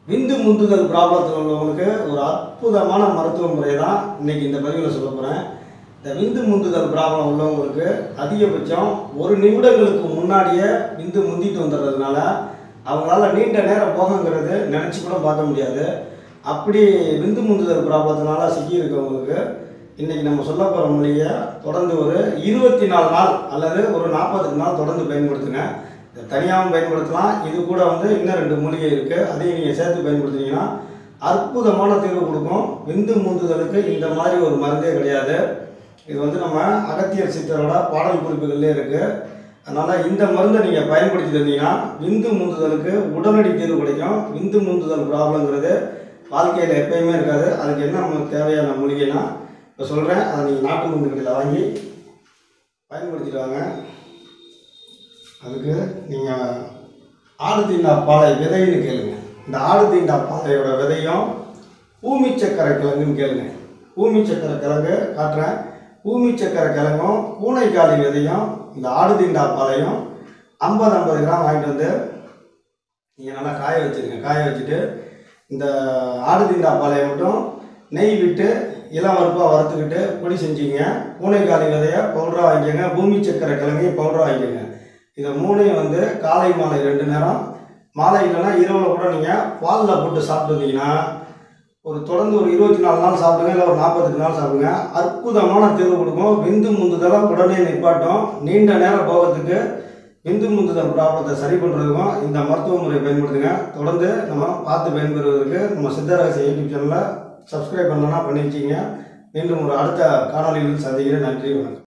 விந்து முந்துதல் ப்ராப்ளத்தில் உள்ளவங்களுக்கு ஒரு அற்புதமான மருத்துவ முறை தான் இன்றைக்கி இந்த பதிவில் சொல்ல போகிறேன். இந்த விந்து முந்துதல் ப்ராப்ளம் உள்ளவங்களுக்கு அதிகபட்சம் 1 நிமிடங்களுக்கு முன்னாடியே விந்து முந்திட்டு வந்துடுறதுனால அவங்களால நீண்ட நேரம் போகங்கிறது நினச்சி கூட பார்க்க முடியாது. அப்படி விந்து முந்துதல் ப்ராப்ளத்தினால சிக்கியிருக்கவங்களுக்கு இன்றைக்கி நம்ம சொல்ல போகிற மொழியை தொடர்ந்து ஒரு 24 நாள் அல்லது ஒரு 40 நாள் தொடர்ந்து பயன்படுத்துங்க. இதை தனியாகவும் பயன்படுத்தலாம். இது கூட இன்னும் 2 மூலிகை இருக்குது, அதையும் நீங்கள் சேர்த்து பயன்படுத்துனீங்கன்னா அற்புதமான தீர்வு கொடுக்கும். விந்து முந்துதலுக்கு இந்த மாதிரி ஒரு மருந்தே கிடையாது. இது நம்ம அகத்தியர் சித்தரோட பாடல் குறிப்புகள்லேயே இருக்குது. அதனால் இந்த மருந்தை நீங்கள் பயன்படுத்தி தந்தீங்கன்னா விந்து முந்துதலுக்கு உடனடி தீர்வு கிடைக்கும். விந்து முந்துதல் ப்ராப்ளங்கிறது வாழ்க்கையில் எப்பயுமே இருக்காது. அதுக்கு என்ன நமக்கு தேவையான மூலிகைனா இப்போ சொல்கிறேன். அதை நீங்கள் நாட்டு மருந்து கடையில் வாங்கி பயன்படுத்திட்டு வாங்க. அதுக்கு நீங்கள் ஆடு தீண்டா பாலை விதைன்னு கேளுங்க. இந்த ஆடு தீண்டா பாலையோட விதையும் பூமி சக்கரை கிழங்குன்னு கேளுங்க. பூமி சக்கரை கிழங்கு காட்டுறேன். பூமி சக்கரை கிழங்கும் பூனைக்காளி விதையும் இந்த ஆடு தீண்டா பாலையும் 50 கிராம் வாங்கிட்டு வந்து நீங்கள் நல்லா காய வச்சுருங்க. காய வச்சுட்டு இந்த ஆடு தீண்டா பாலையை மட்டும் நெய் விட்டு இளம் வறுப்பாக வறுத்துக்கிட்டு பொடி செஞ்சுங்க. பூனைக்காளி விதையை பவுடராக வாங்கிக்கோங்க. பூமி சக்கரை கிழங்கையும் பவுடராக வாங்கிக்கோங்க. இதை மூணையும் காலை மாலை 2 நேரம், மாலை இல்லைன்னா இரவில் கூட நீங்கள் பாலில் போட்டு சாப்பிட்டு வந்தீங்கன்னா ஒரு தொடர்ந்து ஒரு 24 நாள் சாப்பிடுங்க, இல்லை ஒரு 48 நாள் சாப்பிடுங்க. அற்புதமான தீர்வு கொடுக்கும். விந்து முந்துதலை உடனே நிப்பாட்டும். நீண்ட நேரம் போகிறதுக்கு விந்து முந்துதல் ப்ராப்ளத்தை சரி பண்ணுறதுக்கும் இந்த மருத்துவ முறை பயன்படுத்துங்க. தொடர்ந்து நம்ம பார்த்து பயன்பெறுவதற்கு நம்ம சித்தரகசிய யூடியூப் சேனலை சப்ஸ்கிரைப் பண்ணலன்னா பண்ணி வச்சிங்க. மீண்டும் ஒரு அடுத்த காணொலியில் சந்திக்கிறேன். நன்றி, வணக்கம்.